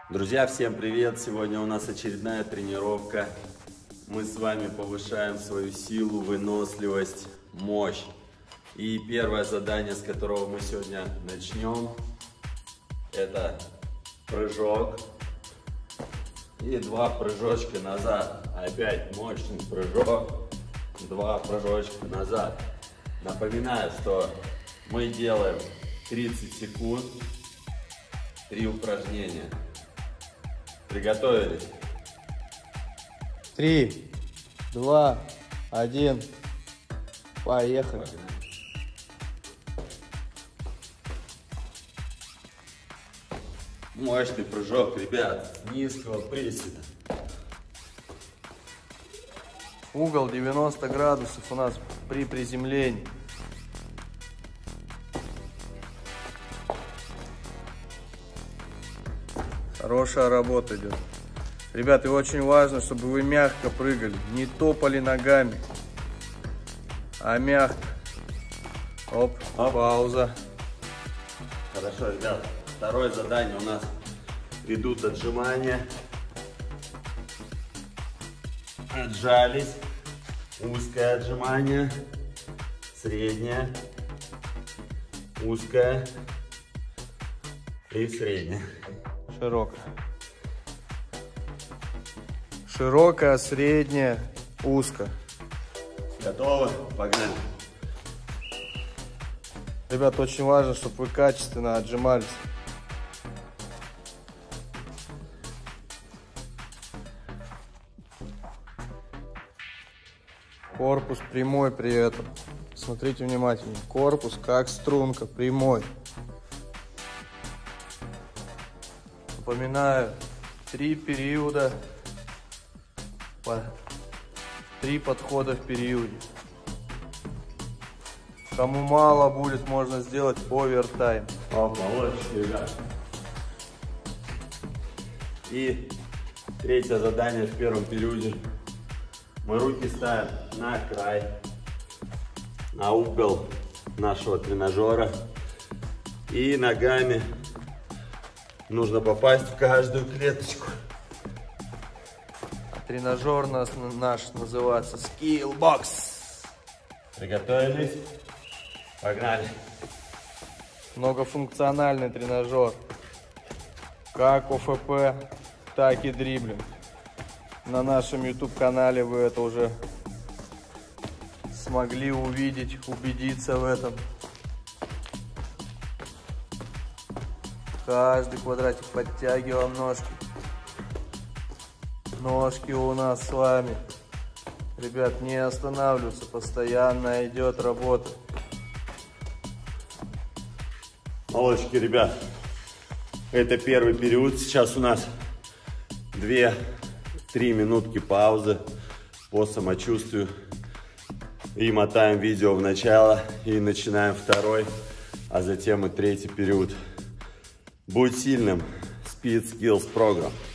Друзья, всем привет! Сегодня у нас очередная тренировка. Мы с вами повышаем свою силу, выносливость, мощь. И первое задание, с которого мы сегодня начнем, это прыжок и 2 прыжочка назад. Опять мощный прыжок, 2 прыжочка назад. Напоминаю, что мы делаем 30 секунд, 3 упражнения. Приготовились? 3, 2, 1, поехали. Мощный прыжок, ребят, низкого приседа. Угол 90 градусов у нас при приземлении. Хорошая работа идет. Ребята, и очень важно, чтобы вы мягко прыгали, не топали ногами, а мягко. Оп, пауза. Хорошо, ребят. Второе задание у нас идут отжимания. Отжались. Узкое отжимание. Среднее. Узкое. И среднее. Широкая. Широкая, средняя, узко. Готовы? Погнали. Ребят, очень важно, чтобы вы качественно отжимались. Корпус прямой при этом. Смотрите внимательно. Корпус как струнка, прямой. Напоминаю, 3 периода, 3 подхода в периоде. Кому мало будет, можно сделать овертайм. Молодцы, ребят. И третье задание в первом периоде. Мы руки ставим на край, на угол нашего тренажера. И ногами нужно попасть в каждую клеточку. Тренажер наш называется Skillbox. Приготовились? Погнали. Многофункциональный тренажер. Как ОФП, так и дриблинг. На нашем YouTube-канале вы это уже смогли увидеть, убедиться в этом. Каждый квадратик подтягиваем ножки. Ножки у нас с вами. Ребят, не останавливаются, постоянно идет работа. Молодчики, ребят. Это первый период. Сейчас у нас 2-3 минутки паузы по самочувствию. И мотаем видео в начало. И начинаем второй, а затем и третий период. Будь сильным. Speed Skills Program.